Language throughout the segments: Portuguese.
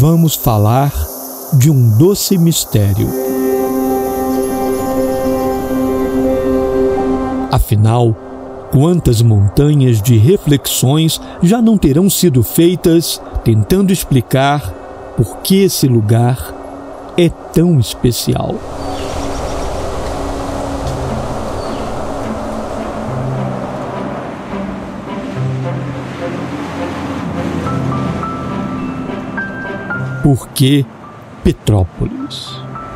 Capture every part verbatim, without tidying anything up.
vamos falar de um doce mistério. Afinal, quantas montanhas de reflexões já não terão sido feitas tentando explicar por que esse lugar é tão especial? Por que Petrópolis?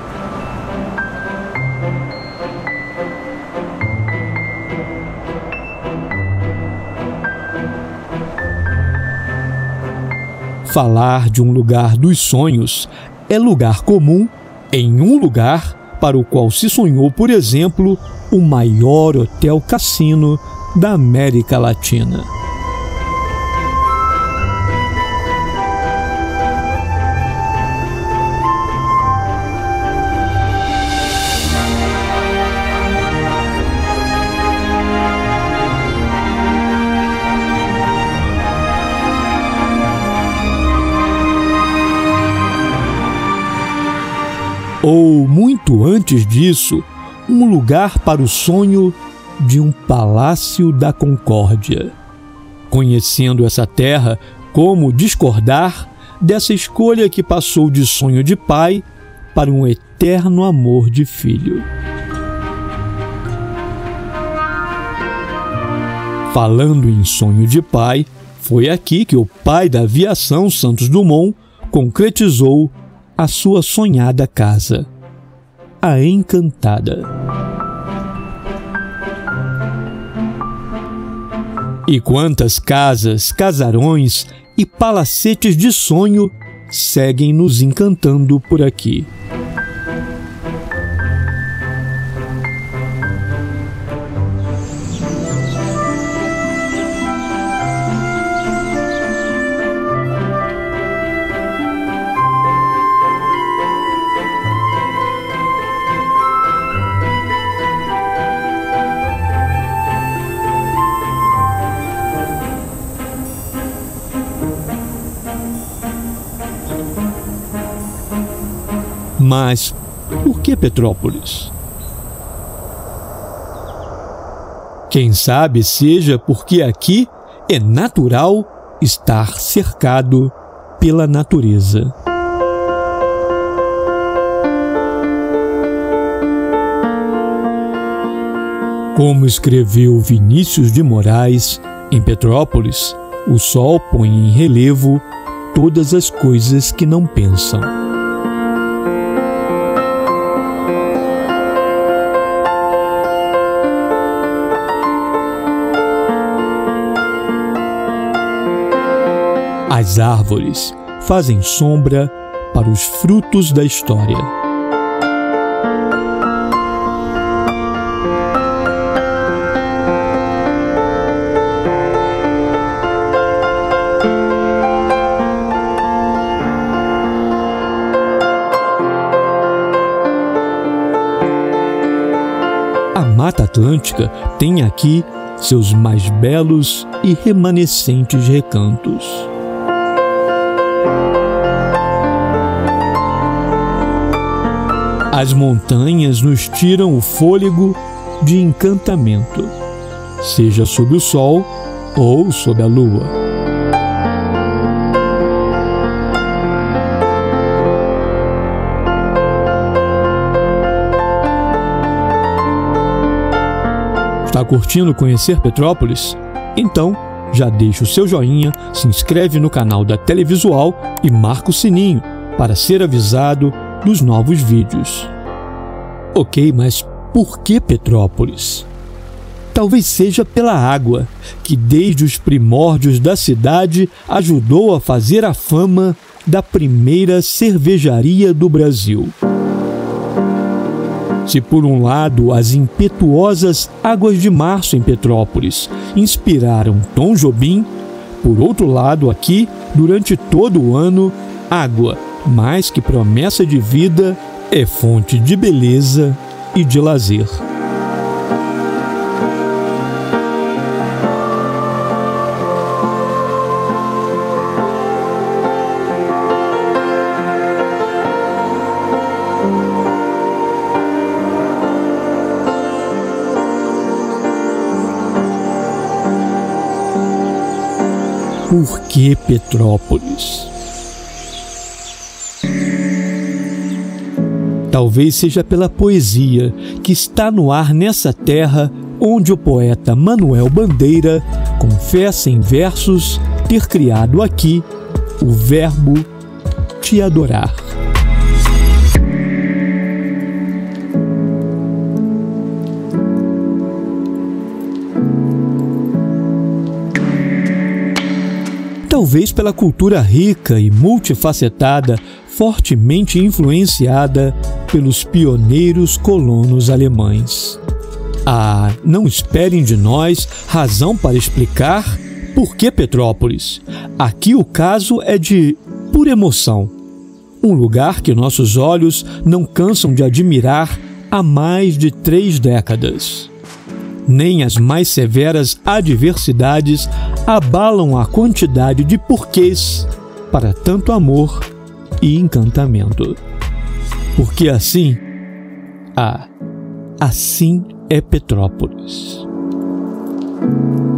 Falar de um lugar dos sonhos é lugar comum em um lugar para o qual se sonhou, por exemplo, o maior hotel-cassino da América Latina. Ou, muito antes disso, um lugar para o sonho de um Palácio da Concórdia. Conhecendo essa terra, como discordar dessa escolha que passou de sonho de pai para um eterno amor de filho? Falando em sonho de pai, foi aqui que o pai da aviação, Santos Dumont, concretizou a sua sonhada casa, a Encantada. E quantas casas, casarões e palacetes de sonho seguem nos encantando por aqui. Mas por que Petrópolis? Quem sabe seja porque aqui é natural estar cercado pela natureza. Como escreveu Vinícius de Moraes, em Petrópolis, o sol põe em relevo todas as coisas que não pensam. As árvores fazem sombra para os frutos da história. A Mata Atlântica tem aqui seus mais belos e remanescentes recantos. As montanhas nos tiram o fôlego de encantamento, seja sob o sol ou sob a lua. Está curtindo conhecer Petrópolis? Então, já deixa o seu joinha, se inscreve no canal da Televisual e marca o sininho para ser avisado dos novos vídeos. Ok, mas por que Petrópolis? Talvez seja pela água, que desde os primórdios da cidade ajudou a fazer a fama da primeira cervejaria do Brasil. Se por um lado as impetuosas águas de março em Petrópolis inspiraram Tom Jobim, por outro lado aqui, durante todo o ano, água, mais que promessa de vida, é fonte de beleza e de lazer. Por que Petrópolis? Talvez seja pela poesia que está no ar nessa terra onde o poeta Manuel Bandeira confessa em versos ter criado aqui o verbo te adorar. Talvez pela cultura rica e multifacetada, fortemente influenciada pelos pioneiros colonos alemães. Ah, não esperem de nós razão para explicar por que Petrópolis. Aqui o caso é de pura emoção. Um lugar que nossos olhos não cansam de admirar há mais de três décadas. Nem as mais severas adversidades abalam a quantidade de porquês para tanto amor e encantamento. Porque assim, ah, assim é Petrópolis.